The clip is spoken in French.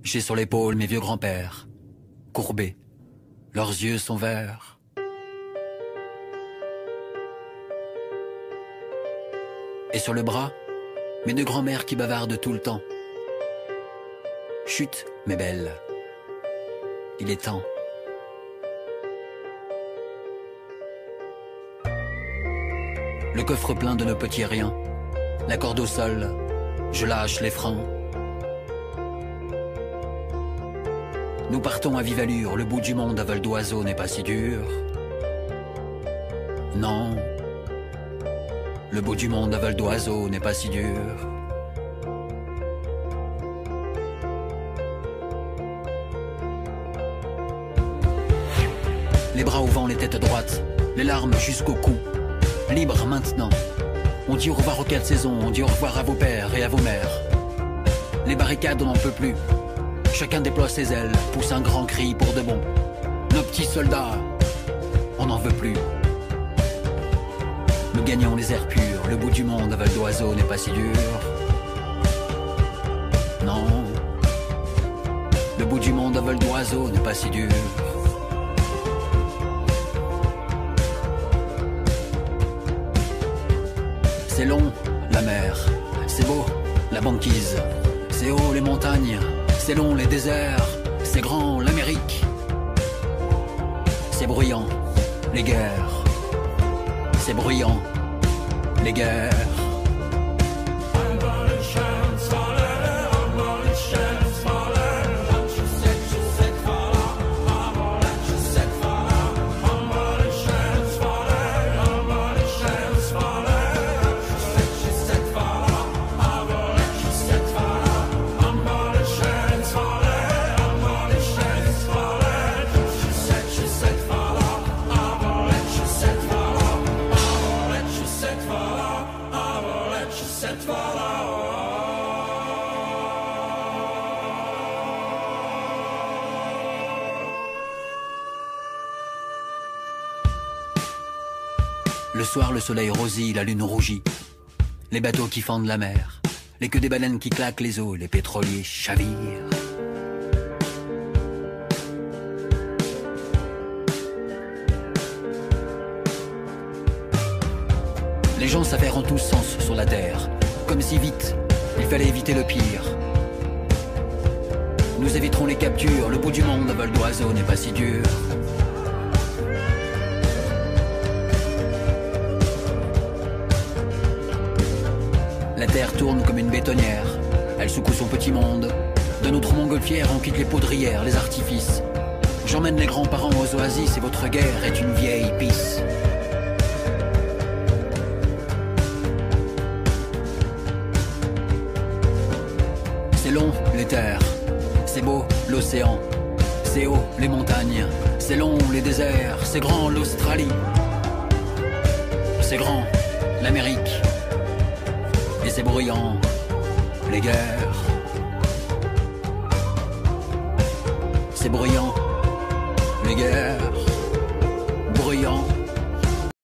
J'ai sur l'épaule mes vieux grands-pères, courbés, leurs yeux sont verts. Et sur le bras, mes deux grands-mères qui bavardent tout le temps. Chut, mes belles, il est temps. Le coffre plein de nos petits riens, la corde au sol, je lâche les freins. Nous partons à vive allure, le bout du monde à vol d'oiseau n'est pas si dur. Non, le bout du monde à vol d'oiseau n'est pas si dur. Les bras au vent, les têtes droites, les larmes jusqu'au cou. Libre maintenant. On dit au revoir aux 4 saisons, on dit au revoir à vos pères et à vos mères. Les barricades, on n'en peut plus. Chacun déploie ses ailes, pousse un grand cri pour de bon. Nos petits soldats, on n'en veut plus. Nous gagnons les airs purs, le bout du monde à vol d'oiseau n'est pas si dur. Non, le bout du monde à vol d'oiseau n'est pas si dur. C'est long, la mer, c'est beau, la banquise, c'est haut les montagnes, c'est long les déserts, c'est grand l'Amérique. C'est bruyant, les guerres, c'est bruyant, les guerres. Le soir, le soleil rosit, la lune rougit. Les bateaux qui fendent la mer, les queues des baleines qui claquent les eaux, les pétroliers chavirent. Les gens s'affairent en tous sens sur la terre, comme si vite, il fallait éviter le pire. Nous éviterons les captures, le bout du monde à vol d'oiseau n'est pas si dur. La terre tourne comme une bétonnière, elle secoue son petit monde. De notre montgolfière, on quitte les poudrières, les artifices. J'emmène les grands-parents aux oasis et votre guerre est une vieille pisse. C'est long, les terres, c'est beau, l'océan. C'est haut, les montagnes, c'est long, les déserts. C'est grand, l'Australie. C'est grand, l'Amérique. Et c'est bruyant, les guerres. C'est bruyant, les guerres. Bruyant.